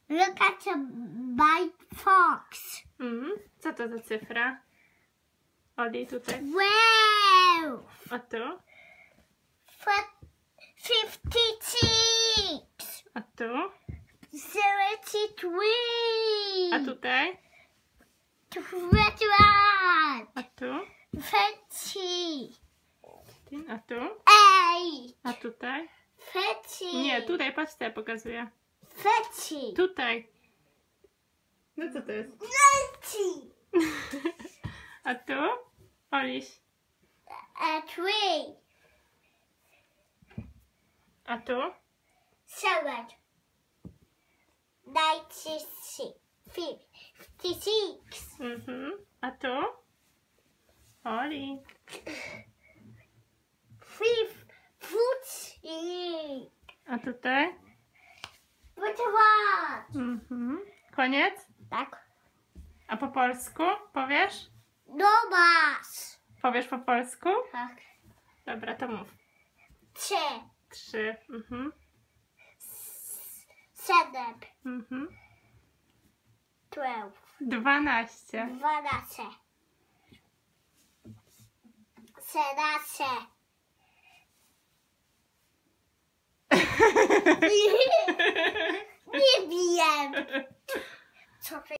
Look at a white fox. Co to za cyfra? Oli, tutaj. Wow. A tu? 56. A tu? 73. A tutaj? 21. A tu? 30. A tu? 8. A tutaj? 30. Nie, tutaj, patrz, co ja pokazuję. 30. Tutaj. No co to jest? 90. A tu? Oliś. 3. A tu? 7. 96. 56. A tu? Oli. 50. A tutaj? 21. Koniec? Tak. A po polsku? Powiesz? Domas. Powiesz po polsku? Tak. Dobra, to mów. 3. 3. 7. 12. 12. 12. 13. Nie wiem. Co